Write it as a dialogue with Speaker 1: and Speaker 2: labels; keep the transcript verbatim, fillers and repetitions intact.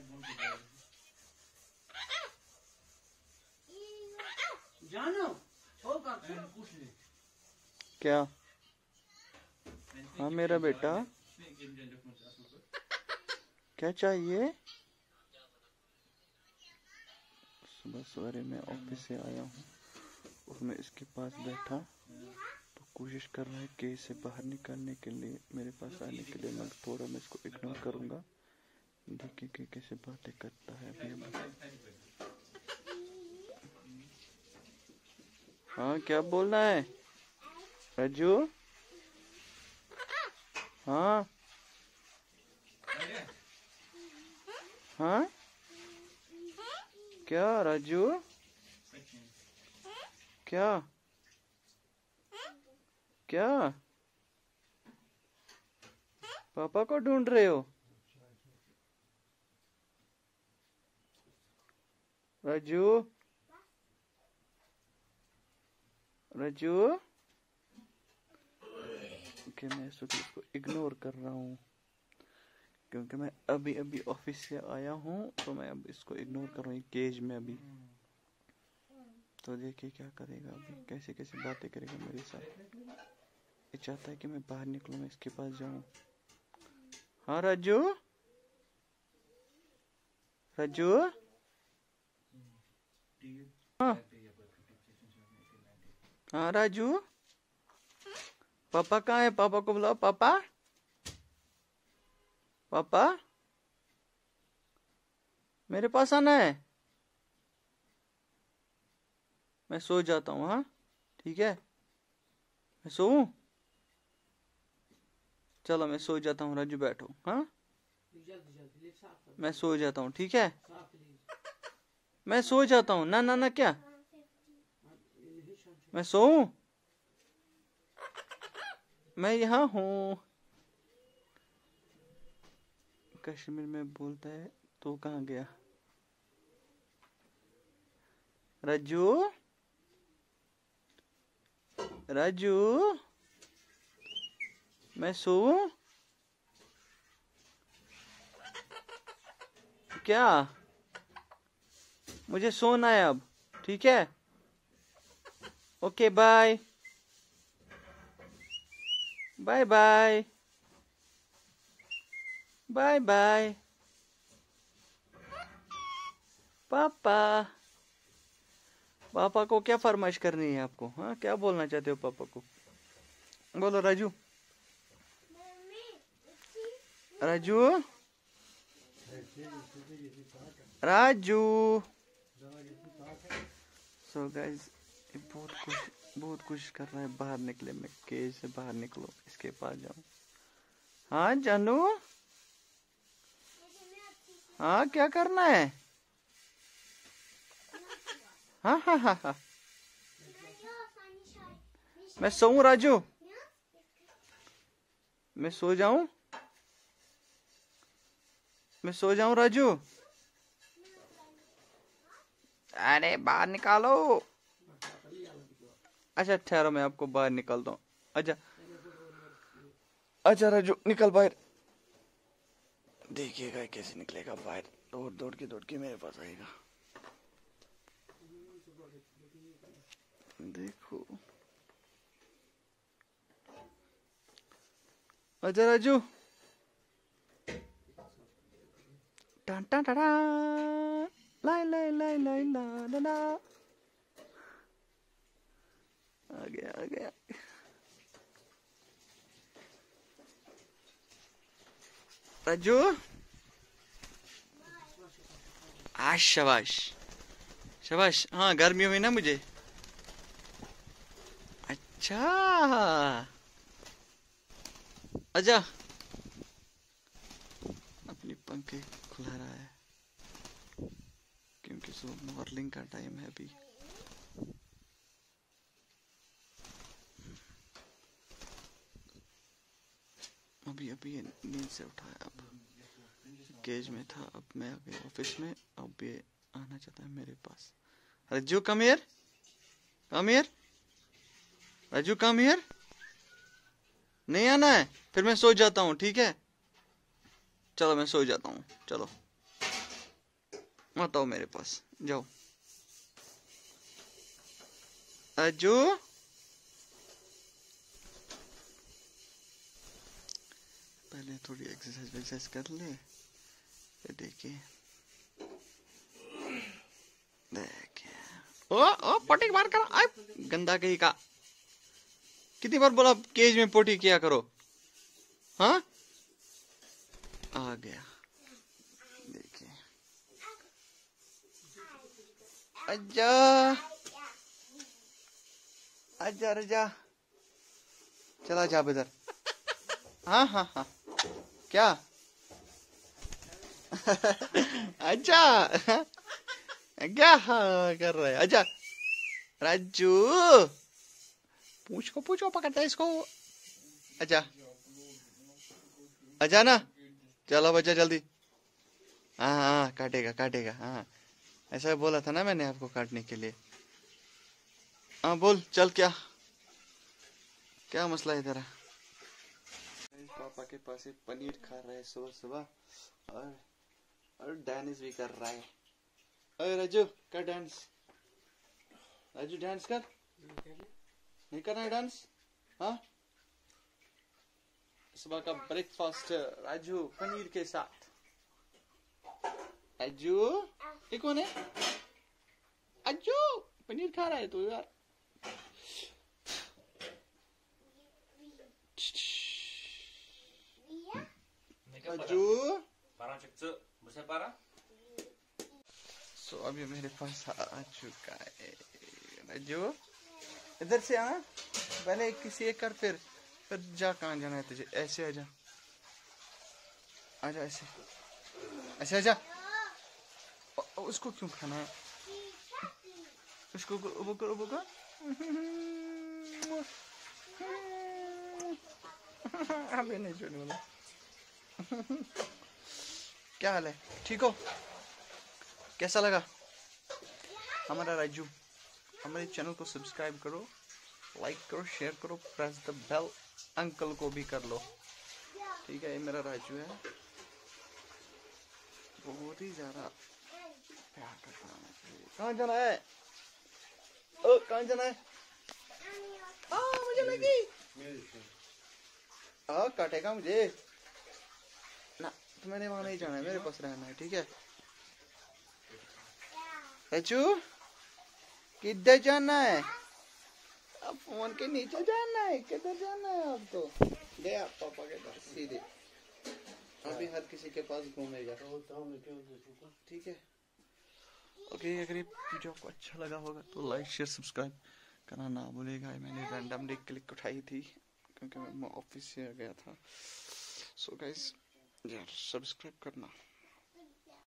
Speaker 1: क्या? हाँ मेरा बेटा, क्या चाहिए? सुबह सवेरे मैं ऑफिस से आया हूँ और मैं इसके पास बैठा तो कोशिश कर रहा है कि इसे बाहर निकालने के लिए, मेरे पास आने के लिए। मैं थोड़ा मैं इसको इग्नोर करूँगा, देखिए कि कैसे बातें करता है अभी अभी। हाँ क्या बोलना है राजू? हाँ हाँ क्या राजू? क्या क्या पापा को ढूंढ रहे हो राजू? राजू कि मैं इसको इग्नोर कर रहा हूँ क्योंकि मैं अभी अभी ऑफिस से आया हूँ, तो मैं अब इसको इग्नोर कर रहा हूँ केज में अभी। तो देखिए क्या करेगा अभी, कैसे कैसे बातें करेगा मेरे साथ। ये चाहता है कि मैं बाहर निकलूँ, मैं इसके पास जाऊँ। हाँ राजू? राजू? हाँ हाँ राजू? पापा कहाँ है? पापा को बुलाओ। पापा पापा मेरे पास आना है। मैं सो जाता हूँ। हाँ ठीक है, मैं सोऊं? चलो मैं सो जाता हूँ राजू, बैठो। हाँ मैं सो जाता हूँ, ठीक है? मैं सो जाता हूँ। ना ना ना क्या मैं सोऊं? मैं यहाँ हूँ। कश्मीर में बोलता है तो कहाँ गया राजू? राजू मैं सोऊं? क्या? मुझे सोना है अब, ठीक है? Okay bye bye bye bye bye. पापा पापा को क्या फरमाइश करनी है आपको? हाँ क्या बोलना चाहते हो पापा को? बोलो राजू। राजू राजू। सो गाइस ये बहुत कुछ बहुत कोशिश कर रहा है बाहर निकले, मैं केज से बाहर निकलो, इसके पास जाऊं। हाँ जानू? हाँ क्या करना है? हाँ हाँ हाँ हाँ मैं सोऊं राजू? मैं सो जाऊं? मैं सो जाऊं राजू? अरे बाहर निकालो। अच्छा ठहरो, मैं आपको बाहर निकालता हूँ। अच्छा अच्छा राजू निकल बाहर। देखिएगा कैसे निकलेगा बाहर, दौड़ दौड़ के दौड़ के मेरे पास आएगा। देखो अच्छा राजू। टां टां टां लाई लाई लाई लाई ला ला ला। आ गया आ गया। राजू आ शाबाश शाबाश। हाँ गर्मी हुई ना मुझे। अच्छा आजा। अपनी पंखे खुला रहा है क्योंकि सुबह मॉर्निंग का टाइम है अभी। अभी अभी नींद से उठा है, अब केज में था, अब मैं आ गया ऑफिस में, अब ये आना चाहता है मेरे पास। Raju come here come here Raju come here. नहीं आना है? फिर मैं सो जाता हूँ, ठीक है? चलो मैं सो जाता हूँ, चलो। मत आओ मेरे पास, जाओ। अज्जू पहले थोड़ी एक्सरसाइज एक्सरसाइज कर ले, फिर देखिए देखिए। ओ ओ पोटी बाहर करो, आय गंदा कहीं का। कितनी बार बोला केज में पोटी किया करो। हाँ आ गया, देखिए। आजा आजा रजा, चला जा इधर। हाँ हाँ हाँ क्या अच्छा क्या हाँ कर रहा है। अच्छा राजू पूछ को पूछो, पकड़ता है इसको। अच्छा अच्छा ना, चलो बच्चा जल्दी। हाँ हाँ काटेगा काटेगा, हाँ ऐसा बोला था ना मैंने आपको काटने के लिए। हाँ बोल चल, क्या क्या मसला है तेरा। पापा के पास से पनीर खा रहा है सुबह सुबह, और और डांस भी कर रहा है। अरे राजू कर डांस, राजू डांस कर। नहीं करना है डांस? हाँ सुबह का ब्रेकफास्ट राजू पनीर के साथ। राजू ये कौन है? राजू पनीर खा रहा है तू यार। राजू सो अभी मेरे पास आ चुका है राजू। इधर से आ, पहले किसी एक कर, फिर फिर जा। कहाँ जाना है तुझे? ऐसे आजा आजा, ऐसे ऐसे आजा। उसको क्यों खाना है? उसको वो करो वो कर। अभी नहीं छोड़ने वाला। क्या हाल है, ठीक हो? कैसा लगा हमारा राजू? हमारे चैनल को सब्सक्राइब करो, लाइक करो, शेयर करो, प्रेस द बेल। अंकल को भी कर लो, ठीक है? ये मेरा राजू है, बहुत ही ज्यादा प्यार करता है। कहाँ जाना है? ओ कहाँ जाना है? आ मुझे लगी। आ काटेगा मुझे ना, तो मैंने वहां नहीं जाना है, मेरे पास रहना है, ठीक है? राजू किधर जाना है? अब फोन के नीचे जाना है, किधर जाना है आपको? ले आप पापा के पास सीधे, अभी हर किसी के पास घूमेगा, ठीक है? ओके, अगर ये वीडियो आपको अच्छा लगा होगा तो लाइक शेयर सब्सक्राइब करना ना भूलेगा। मैंने रैंडमली क्लिक उठाई थी क्योंकि मैं ऑफिस से आ गया था। सो गाइस यार सब्सक्राइब करना।